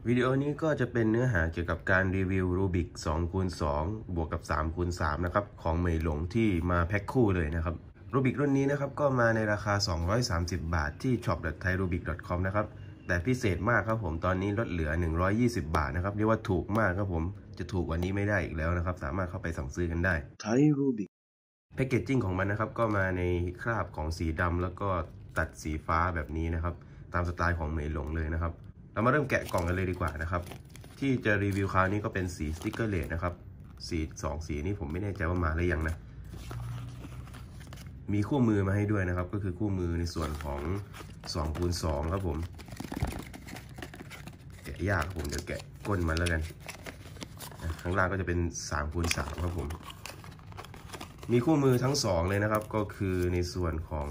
วิดีโอนี้ก็จะเป็นเนื้อหาเกี่ยวกับการรีวิวรูบิก 2x2 บวกกับ 3x3 นะครับของเหมยหลงที่มาแพ็คคู่เลยนะครับรูบิกรุ่นนี้นะครับก็มาในราคา230 บาทที่ shop.thairubic.com นะครับแต่พิเศษมากครับผมตอนนี้ลดเหลือ120 บาทนะครับเรียกว่าถูกมากครับผมจะถูกกว่านี้ไม่ได้อีกแล้วนะครับสามารถเข้าไปสั่งซื้อกันได้ไทยรูบิกแพคเกจจิ้งของมันนะครับก็มาในคราบของสีดำแล้วก็ตัดสีฟ้าแบบนี้นะครับตามสไตล์ของเหมยหลงเลยนะครับเรามาเริ่มแกะกล่องกันเลยดีกว่านะครับที่จะรีวิวคราวนี้ก็เป็นสีสติ๊กเกอร์เลสนะครับสี2สีนี้ผมไม่แน่ใจว่ามาหรือยังนะมีคู่มือมาให้ด้วยนะครับก็คือคู่มือในส่วนของ 2x2 ครับผมแกะยากครับผมเดี๋ยวแกะก้นมันแล้วกันข้างล่างก็จะเป็น 3x3 ครับผมมีคู่มือทั้ง2เลยนะครับก็คือในส่วนของ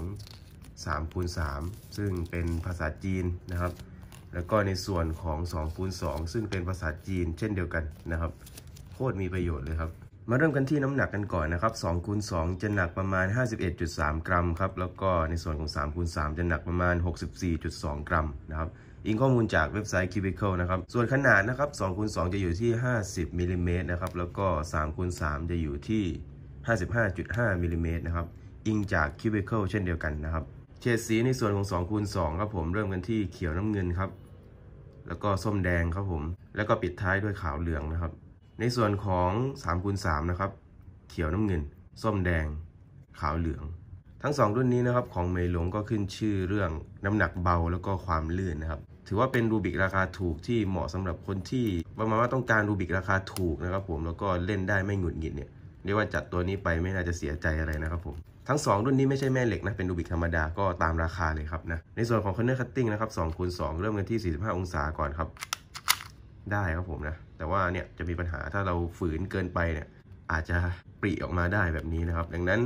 3x3 ซึ่งเป็นภาษาจีนนะครับแล้วก็ในส่วนของ 2x2 ซึ่งเป็นภาษาจีนเช่นเดียวกันนะครับโคตรมีประโยชน์เลยครับมาเริ่มกันที่น้ำหนักกันก่อนนะครับ 2x2 จะหนักประมาณ 51.3 กรัมครับแล้วก็ในส่วนของ 3x3 จะหนักประมาณ 64.2 กรัมนะครับอิงข้อมูลจากเว็บไซต์ Cubicle นะครับส่วนขนาดนะครับ 2x2 จะอยู่ที่50มิลลิเมตรนะครับแล้วก็ 3x3 จะอยู่ที่55.5มิลลิเมตรนะครับอิงจาก Cubicle เช่นเดียวกันนะครับเฉดสีในส่วนของ 2x2 ครับผมเริ่มกันที่เขียวน้ำเงินครับแล้วก็ส้มแดงครับผมแล้วก็ปิดท้ายด้วยขาวเหลืองนะครับในส่วนของ 3x3 นะครับเขียวน้ำเงินส้มแดงขาวเหลืองทั้ง2รุ่นนี้นะครับของเหมยหลงก็ขึ้นชื่อเรื่องน้ำหนักเบาแล้วก็ความลื่นนะครับถือว่าเป็นรูบิกราคาถูกที่เหมาะสำหรับคนที่ประมาณว่าต้องการรูบิกราคาถูกนะครับผมแล้วก็เล่นได้ไม่หงุดหงิดเนี่ยเรียกว่าจัดตัวนี้ไปไม่น่าจะเสียใจอะไรนะครับผมทั้ง2รุ่นนี้ไม่ใช่แม่เหล็กนะเป็นรูบิกธรรมดาก็ตามราคาเลยครับนะในส่วนของ corner cutting นะครับ 2x2 เริ่มกันที่45องศาก่อนครับได้ครับผมนะแต่ว่าเนี่ยจะมีปัญหาถ้าเราฝืนเกินไปเนี่ยอาจจะปริออกมาได้แบบนี้นะครับดังนั้น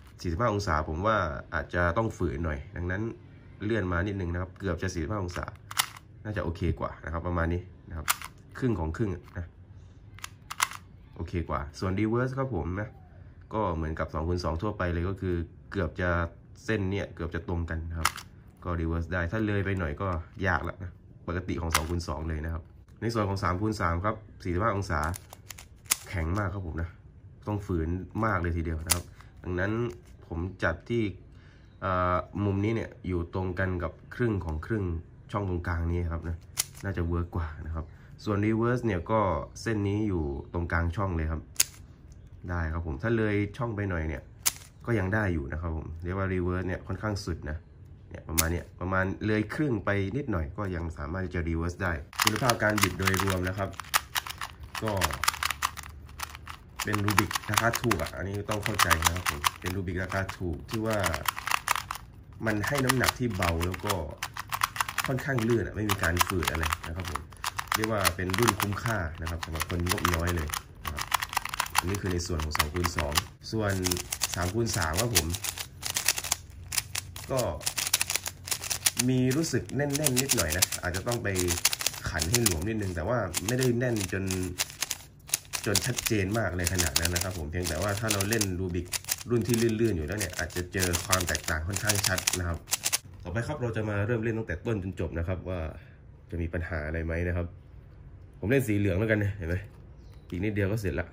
45องศาผมว่าอาจจะต้องฝืนหน่อยดังนั้นเลื่อนมานิดนึงนะครับเกือบจะ45องศาน่าจะโอเคกว่านะครับประมาณนี้นะครับครึ่งของครึ่งนะโอเคกว่าส่วน reverse ครับผมนะก็เหมือนกับ 2x2 ทั่วไปเลยก็คือเกือบจะเส้นเนี่ยเกือบจะตรงกันนะครับก็ reverse ได้ถ้าเลยไปหน่อยก็ยากละนะปกติของ 2x2 เลยนะครับในส่วนของ 3x3 ครับ45องศาแข็งมากครับผมนะต้องฝืนมากเลยทีเดียวนะครับดังนั้นผมจัดที่มุมนี้เนี่ยอยู่ตรงกันกับครึ่งของครึ่งช่องตรงกลางนี้ครับนะน่าจะเวิร์กกว่านะครับส่วน reverse เนี่ยก็เส้นนี้อยู่ตรงกลางช่องเลยครับได้ครับผมถ้าเลยช่องไปหน่อยเนี่ยก็ยังได้อยู่นะครับผมเรียกว่า reverse เนี่ยค่อนข้างสุดนะเนี่ยประมาณเลยครึ่งไปนิดหน่อยก็ยังสามารถจะ reverse ได้คุณภาพการบิดโดยรวมนะครับก็เป็นรูบิกราคาถูกอ่ะอันนี้ต้องเข้าใจนะครับผมเป็นรูบิกราคาถูกที่ว่ามันให้น้ำหนักที่เบาแล้วก็ค่อนข้างลื่นไม่มีการฝืดอะไรนะครับผมเรียกว่าเป็นรุ่นคุ้มค่านะครับสำหรับคนงบน้อยเลยนะครับอันนี้คือในส่วนของ 2x2 ส่วน 3x3 ครับผมก็มีรู้สึกแน่นๆนิดหน่อยนะอาจจะต้องไปขันให้หลวมนิดนึงแต่ว่าไม่ได้แน่นจนชัดเจนมากเลยขนาดนั้นนะครับผมเพียงแต่ว่าถ้าเราเล่นรูบิกรุ่นที่ลื่นๆอยู่แล้วเนี่ยอาจจะเจอความแตกต่างค่อนข้างชัดนะครับต่อไปครับเราจะมาเริ่มเล่นตั้งแต่ต้นจนจบนะครับว่าจะมีปัญหาอะไรไหมนะครับผมเล่นสีเหลืองแล้วกันเห็นไหมอีกนิดเดียวก็เสร็จละ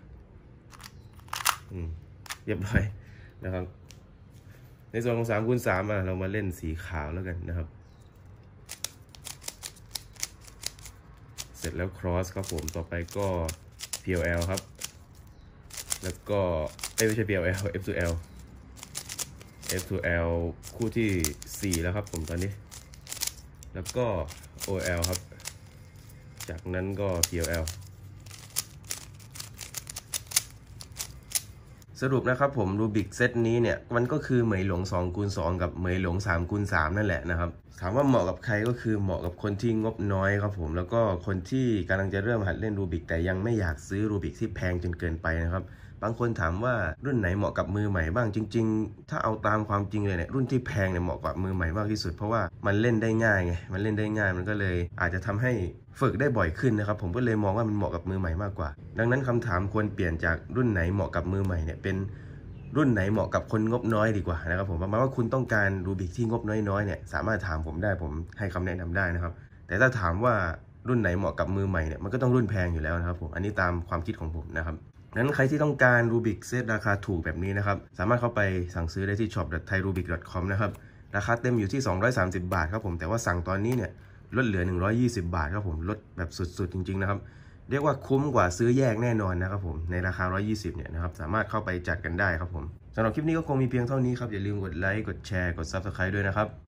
เรียบร้อยนะครับในส่วนของ 3x3 เรามาเล่นสีขาวแล้วกันนะครับเสร็จแล้ว cross ครับผมต่อไปก็ PLL ครับแล้วก็ไม่ใช่ PLL F2L F2L คู่ที่4แล้วครับผมตอนนี้แล้วก็ OL ครับจากนั้นก็ PLL สรุปนะครับผมรูบิกเซตนี้เนี่ยมันก็คือเหมยหลง 2x2 กับเหมยหลง 3x3 นั่นแหละนะครับถามว่าเหมาะกับใครก็คือเหมาะกับคนที่งบน้อยครับผมแล้วก็คนที่กำลังจะเริ่มหัดเล่นรูบิกแต่ยังไม่อยากซื้อรูบิกที่แพงจนเกินไปนะครับบางคนถามว่ารุ่นไหนเหมาะกับมือใหม่บ้างจริงๆถ้าเอาตามความจริงเลยเนี่ยรุ่นที่แพงเนี่ยเหมาะกับมือใหม่มากที่สุดเพราะว่ามันเล่นได้ง่ายไงมันเล่นได้ง่ายมันก็เลยอาจจะทำให้ฝึกได้บ่อยขึ้นนะครับผมก็เลยมองว่ามันเหมาะกับมือใหม่มากกว่าดังนั้นคำถามควรเปลี่ยนจากรุ่นไหนเหมาะกับมือใหม่เนี่ยเป็นรุ่นไหนเหมาะกับคนงบน้อยดีกว่านะครับผมประมาณว่าคุณต้องการรูบิกที่งบน้อยๆเนี่ยสามารถถามผมได้ผมให้คำแนะนำได้นะครับแต่ถ้าถามว่ารุ่นไหนเหมาะกับมือใหม่เนี่ยมันก็ต้องรุ่นแพงอยู่แล้วนะครับผมอันนี้ตามความคิดของผมนะครับนั้นใครที่ต้องการรูบิกเซตราคาถูกแบบนี้นะครับสามารถเข้าไปสั่งซื้อได้ที่ shop.thairubic.com นะครับราคาเต็มอยู่ที่230 บาทครับผมแต่ว่าสั่งตอนนี้เนี่ยลดเหลือ120 บาทครับผมลดแบบสุดๆจริงๆนะครับเรียกว่าคุ้มกว่าซื้อแยกแน่นอนนะครับผมในราคา120เนี่ยนะครับสามารถเข้าไปจัดกันได้ครับผมสำหรับคลิปนี้ก็คงมีเพียงเท่านี้ครับอย่าลืมกดไลค์กดแชร์กด Subscribe ด้วยนะครับ